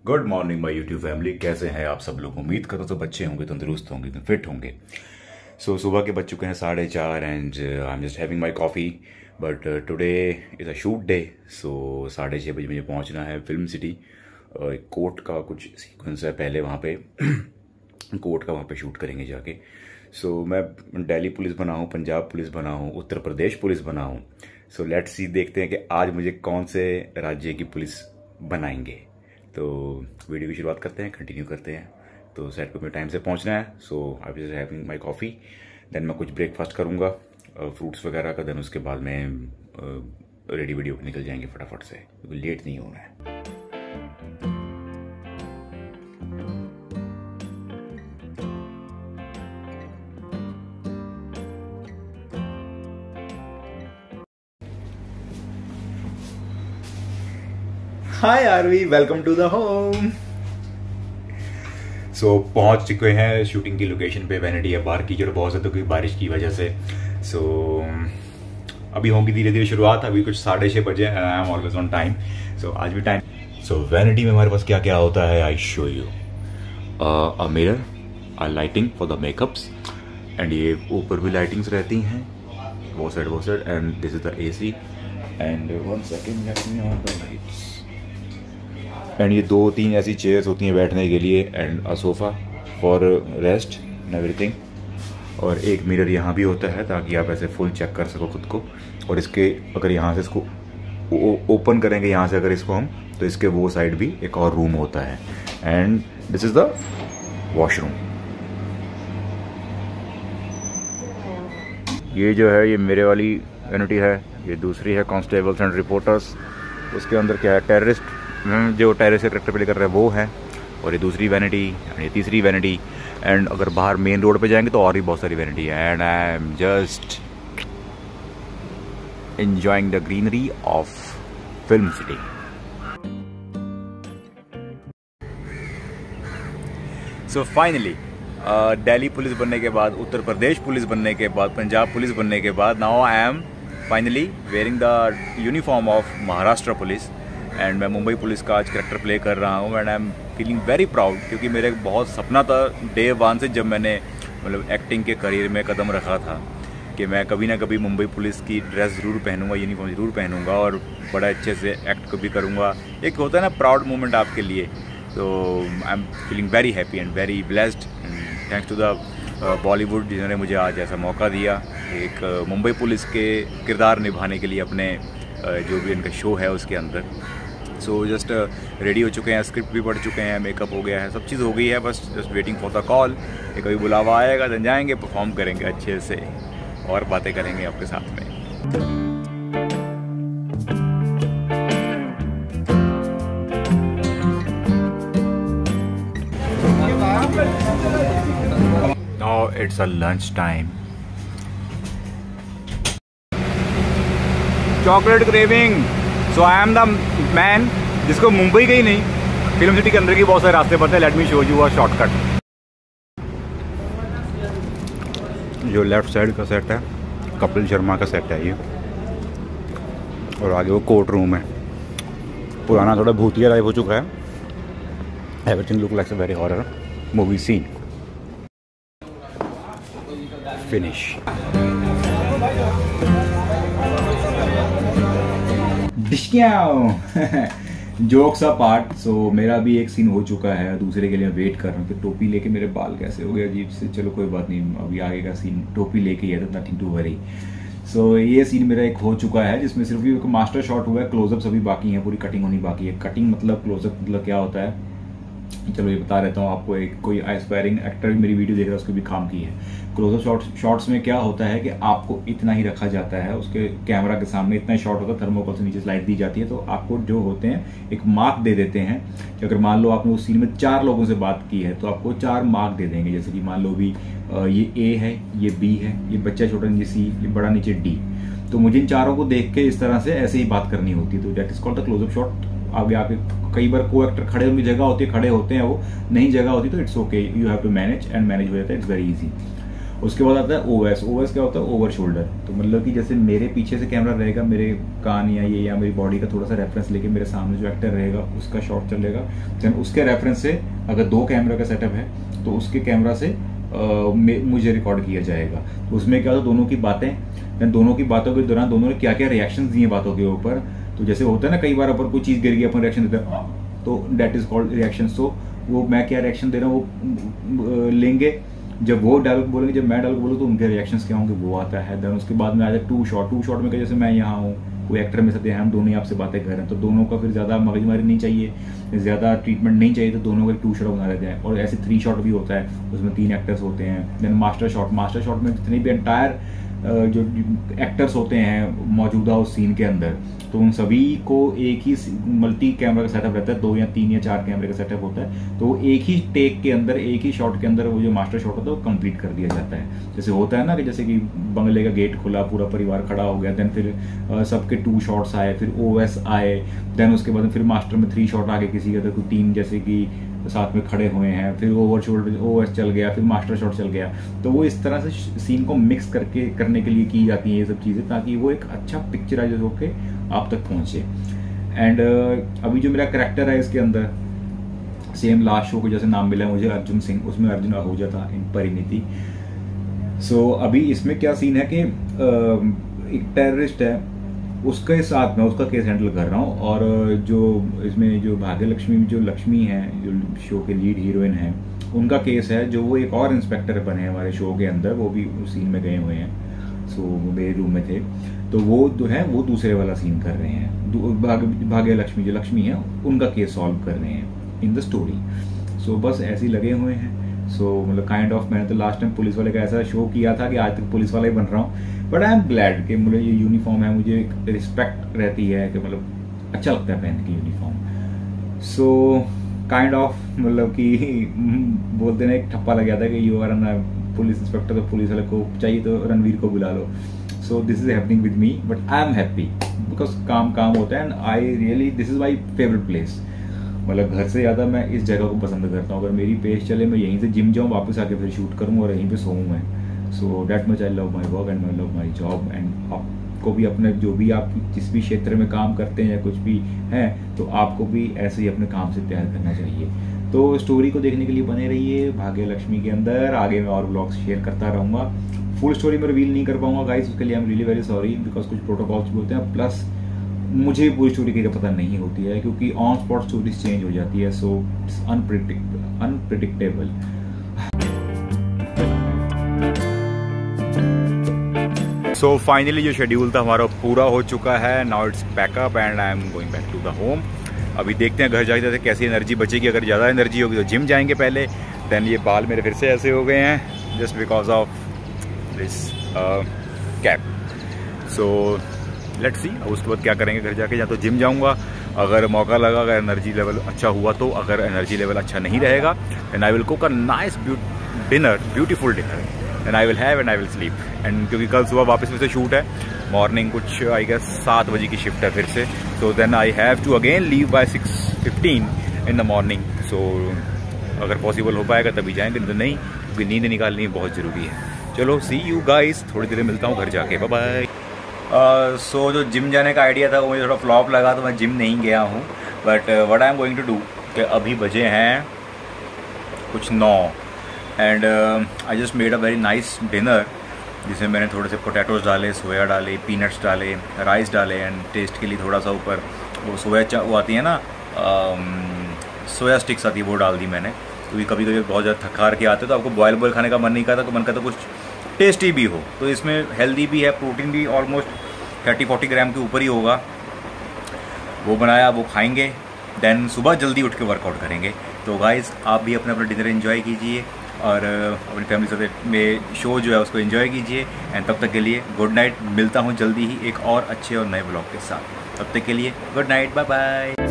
Good morning my YouTube family. कैसे हैं आप सब लोग? उम्मीद करो तो बच्चे होंगे, तंदुरुस्त होंगे, फिट होंगे। सो सुबह के बज चुके हैं 4:30 and I am just having my coffee. But today is a shoot day. So 6:30 बजे मुझे पहुंचना है फिल्म सिटी। कोर्ट का कुछ सीक्वेंस है पहले वहाँ पे कोर्ट का वहाँ पे शूट करेंगे जाके। सो मैं दिल्ली पुलिस बना हूँ, पंजाब पुलिस बना हूँ, उत्तर प्रदेश पुलिस बना हूँ। सो लेट्स सी, देखते हैं कि आज मुझे कौन से राज्य की पुलिस बनाएंगे। तो वीडियो की शुरुआत करते हैं, कंटिन्यू करते हैं। तो सेट पे मुझे टाइम से पहुंचना है। So I will having my coffee, then मैं कुछ ब्रेकफास्ट करूंगा, फ्रूट्स वगैरह का। देन उसके बाद मैं रेडी वीडियो निकल जाएंगे फटाफट से, क्योंकि लेट नहीं होना है। Hi Aarvi, welcome to the home. So पहुंच चुके हैं शूटिंग की लोकेशन पे। वैनिटी है, बाहर कीचड़ बहुत है तो कोई बारिश की वजह से। सो अभी होंगी धीरे धीरे शुरुआत। अभी कुछ 6:30 बजे and I am always on time. So आज भी टाइम। सो वैनिटी में हमारे पास क्या क्या होता है, I show you. A mirror, a lighting for the makeups, and ये ऊपर भी लाइटिंग्स रहती हैं, वो side, and this is the AC. And 1 second, let me on the lights. And ये 2-3 ऐसी चेयर्स होती हैं बैठने के लिए, and a sofa for rest and everything. और एक मिरर यहाँ भी होता है ताकि आप ऐसे फुल चेक कर सको खुद को। और इसके अगर यहाँ से इसको ओपन करेंगे, यहाँ से अगर इसको हम, तो इसके वो साइड भी एक और रूम होता है। And this is the washroom. ये जो है ये मेरे वाली यूनिटी है, ये दूसरी है कांस्टेबल्स एंड रिपोर्टर्स। उसके अंदर क्या है, टेररिस्ट, जो टेररिस्ट के करेक्टर प्ले कर रहे हैं वो है। और ये दूसरी वैनिटी, ये तीसरी वैनिटी। एंड अगर बाहर मेन रोड पे जाएंगे तो और भी बहुत सारी वैनिटी है। And I am just enjoying the greenery of Film City. So finally Delhi police बनने के बाद, उत्तर प्रदेश पुलिस बनने के बाद, पंजाब पुलिस बनने के बाद, now I am finally wearing the uniform of Maharashtra police. And मैं मुंबई पुलिस का आज कैरेक्टर प्ले कर रहा हूँ। And I am feeling very proud, क्योंकि मेरा एक बहुत सपना था डे 1 से, जब मैंने मतलब एक्टिंग के करियर में कदम रखा था, कि मैं कभी ना कभी मुंबई पुलिस की ड्रेस ज़रूर पहनूंगा, यूनिफॉर्म ज़रूर पहनूंगा और बड़ा अच्छे से एक्ट भी करूँगा। एक होता है ना प्राउड मोमेंट आपके लिए। तो I am feeling very happy and very blessed, thanks to the Bollywood, जिन्होंने मुझे आज ऐसा मौका दिया एक मुंबई पुलिस के किरदार निभाने के लिए, अपने जो भी इनका शो है उसके अंदर। सो जस्ट रेडी हो चुके हैं, स्क्रिप्ट भी पढ़ चुके हैं, मेकअप हो गया है, सब चीज़ हो गई है, बस just waiting for the call. कि कभी बुलावा आएगा तो जाएंगे, परफॉर्म करेंगे अच्छे से और बातें करेंगे आपके साथ में। Now it's a lunch time. Chocolate craving. So I am the man जिसको मुंबई के ही नहीं, फिल्म सिटी के अंदर के बहुत सारे रास्ते पड़ते हैं। Let me show you a shortcut. जो लेफ्ट साइड का सेट है, कपिल शर्मा का सेट है ये, और आगे वो कोर्ट रूम है। पुराना थोड़ा भूतिया टाइप हो चुका है। Everything look like a very horror movie scene. Finish. Jokes apart. So मेरा भी एक सीन हो चुका है, दूसरे के लिए वेट कर रहा हूँ। तो टोपी लेके मेरे बाल कैसे हो गए अजीब से, चलो कोई बात नहीं, अभी आगे का सीन टोपी लेके ही है, तो नथिंग टू वरी। सो ये सीन मेरा एक हो चुका है, जिसमें सिर्फ एक मास्टर शॉट हुआ है, क्लोजअप सभी बाकी हैं, पूरी कटिंग होनी बाकी है। कटिंग मतलब, क्लोजअप मतलब क्या होता है, चलो ये बता रहता हूँ आपको। एक कोई एस्पायरिंग एक्टर मेरी वीडियो देख रहा है, उसको भी काम की है। क्लोजअप शॉट्स में क्या होता है कि आपको इतना ही रखा जाता है, उसके कैमरा के सामने इतना ही शॉट होता है, थर्मोकोल से नीचे स्लाइड दी जाती है, तो आपको जो होते हैं एक मार्क दे देते हैं कि अगर मान लो आपने उस सीन में 4 लोगों से बात की है तो आपको 4 मार्क दे देंगे। जैसे कि मान लो भी ये ए है, ये बी है, ये बच्चा छोटा नीचे सी, ये बड़ा नीचे डी। तो मुझे इन चारों को देख के इस तरह से ऐसे ही बात करनी होती है। तो that is called the closeup shot. आगे आके कई बार को एक्टर खड़े होने की जगह होती है, खड़े होते हैं, वो नहीं जगह होती, तो it's okay, you have to manage, and manage हो जाता है, इट्स वेरी इजी। उसके बाद आता है ओएस। ओएस क्या होता है? Over shoulder. तो मतलब कि जैसे मेरे पीछे से कैमरा रहेगा, मेरे कान या ये या मेरी बॉडी का थोड़ा सा रेफरेंस लेके मेरे सामने जो एक्टर रहेगा उसका शॉट चलेगा, देन उसके रेफरेंस से अगर 2 कैमरा का सेटअप है तो उसके कैमरा से मुझे रिकॉर्ड किया जाएगा। तो उसमें क्या होता है, दोनों की बातें, देन दोनों की बातों के दौरान दोनों ने क्या क्या रिएक्शन दिए बातों के ऊपर। तो जैसे होता है ना, कई बार अपन कोई चीज़ गिर गई अपन रिएक्शन देते हैं, तो डेट इज कॉल्ड रिएक्शन। तो वो मैं क्या रिएक्शन दे रहा हूँ वो लेंगे, जब वो डायलॉग बोलेंगे, जब मैं डायलॉग बोलूँ तो उनके रिएक्शंस क्या होंगे वो आता है। देन उसके बाद में आता है 2 शॉट। 2 शॉट में क्या, जैसे मैं यहाँ हूँ, कोई एक्टर में से हम दोनों ही आपसे बातें कर रहे हैं, तो दोनों का फिर ज़्यादा मगजमारी नहीं चाहिए, ज़्यादा ट्रीटमेंट नहीं चाहिए, तो दोनों का 2 शॉट बना लेते हैं। और ऐसे 3 शॉट भी होता है, उसमें 3 एक्टर्स होते हैं। Then master shot. Master shot में जितने भी एंटायर जो एक्टर्स होते हैं मौजूदा उस सीन के अंदर, तो उन सभी को एक ही मल्टी कैमरा का सेटअप रहता है, 2 या 3 या 4 कैमरे का सेटअप होता है। तो एक ही टेक के अंदर, एक ही शॉट के अंदर वो जो मास्टर शॉट होता है वो कंप्लीट कर दिया जाता है। जैसे होता है ना कि जैसे कि बंगले का गेट खुला, पूरा परिवार खड़ा हो गया, देन फिर सबके 2 शॉट्स आए, फिर ओएस आए, देन उसके बाद फिर मास्टर में 3 शॉट आ गए, किसी का तो 3 जैसे कि साथ में खड़े हुए हैं, फिर ओवर शोल्डर ओएस चल गया, फिर मास्टर शॉट चल गया। तो वो इस तरह से सीन को मिक्स करके करने के लिए की जाती है ये सब चीज़ें, ताकि वो एक अच्छा पिक्चराइज होके आप तक पहुंचे। एंड अभी जो मेरा करेक्टर है इसके अंदर, सेम लास्ट शो को जैसे नाम मिला है मुझे अर्जुन सिंह, उसमें अर्जुन आहूजा था इन परिणीति। सो अभी इसमें क्या सीन है कि एक टेररिस्ट है, उसके साथ में उसका केस हैंडल कर रहा हूँ। और जो इसमें जो भाग्य लक्ष्मी जो लक्ष्मी है, जो शो के लीड हीरोइन है, उनका केस है, जो वो एक और इंस्पेक्टर बने हमारे शो के अंदर, वो भी उस सीन में गए हुए हैं। सो वो मेरे रूम में थे, तो वो जो है वो दूसरे वाला सीन कर रहे हैं। भाग्य लक्ष्मी जो लक्ष्मी है उनका केस सॉल्व कर रहे हैं इन द स्टोरी। सो बस ऐसे ही लगे हुए हैं। सो मतलब काइंड ऑफ, मैंने तो लास्ट टाइम पुलिस वाले का ऐसा शो किया था कि आज तक पुलिस वाला ही बन रहा हूँ। बट आई एम ग्लैड कि मुझे ये यूनिफॉर्म है, मुझे एक रिस्पेक्ट रहती है कि मतलब अच्छा लगता है पहन के यूनिफॉर्म। सो काइंड ऑफ मतलब कि बोलते ना एक ठप्पा लग गया था कि you are an police inspector, तो पुलिस वाले को चाहिए तो रणवीर को बुला लो। So this is happening with me, but I am happy because काम होता है। And I really, this is my favourite place. मतलब घर से ज़्यादा मैं इस जगह को पसंद करता हूँ। अगर मेरी पेज चले, मैं यहीं से जिम जाऊँ, वापस आके फिर शूट करूँ और यहीं पे सोऊँ मैं। So that much I love my work and I love my job. And आपको भी अपने जो भी आप जिस भी क्षेत्र में काम करते हैं या कुछ भी है, तो आपको भी ऐसे ही अपने काम से प्यार करना चाहिए। तो स्टोरी को देखने के लिए बने रहिए भाग्य लक्ष्मी के अंदर। आगे मैं और ब्लॉग्स शेयर करता रहूँगा। फुल स्टोरी में रिवील नहीं कर पाऊंगा गाइस, उसके लिए I am really very sorry, because कुछ प्रोटोकॉल्स भी होते हैं, प्लस मुझे पूरी स्टोरी की पता नहीं होती है क्योंकि ऑन स्पॉट स्टोरीज चेंज हो जाती है। So it's unpredictable. So finally जो शेड्यूल था हमारा पूरा हो चुका है। Now it's packup and I am going back to the home. अभी देखते हैं घर जाते कैसी एनर्जी बचेगी। अगर ज़्यादा एनर्जी होगी तो जिम जाएंगे पहले। देन ये बाल मेरे फिर से ऐसे हो गए हैं just because of this cap. So let's see अब उसके बाद क्या करेंगे घर जाके। या तो जिम जाऊंगा अगर मौका लगा, अगर एनर्जी लेवल अच्छा हुआ तो। अगर एनर्जी लेवल अच्छा नहीं रहेगा then I will cook a nice beautiful dinner and I will have and I will sleep. And क्योंकि कल सुबह वापस फिर से शूट है, मॉर्निंग कुछ आई गेस 7 बजे की शिफ्ट है फिर से। So then I have to again leave by 6:15 in the morning. So अगर पॉसिबल हो पाएगा तभी जाएंगे, नहीं क्योंकि नींद निकालनी बहुत ज़रूरी है। चलो सी यू गाइस, थोड़ी देर मिलता हूँ घर जाके, बाय बाय। सो जो जिम जाने का आइडिया था वो मुझे थोड़ा फ्लॉप लगा, तो मैं जिम नहीं गया हूँ। But what I am going to do कि अभी बजे हैं कुछ 9 and I just made a very nice dinner, जिसमें मैंने थोड़े से पोटैटोज डाले, सोया डाले, पीनट्स डाले, राइस डाले एंड टेस्ट के लिए थोड़ा सा ऊपर वो सोया वो आती है ना, सोया स्टिक्स आती है, वो डाल दी मैंने। क्योंकि कभी कभी बहुत ज़्यादा थकार के आते तो आपको बॉयल खाने का मन नहीं करता, तो मन करता कुछ टेस्टी भी हो। तो इसमें हेल्दी भी है, प्रोटीन भी ऑलमोस्ट 30-40 ग्राम के ऊपर ही होगा। वो बनाया, वो खाएंगे, देन सुबह जल्दी उठ के वर्कआउट करेंगे। तो गाइस आप भी अपना डिनर एंजॉय कीजिए और अपनी फैमिली के साथ में शो जो है उसको एंजॉय कीजिए। एंड तब तक के लिए गुड नाइट। मिलता हूँ जल्दी ही एक और अच्छे और नए ब्लॉग के साथ। तब तक के लिए गुड नाइट, बाय बाय।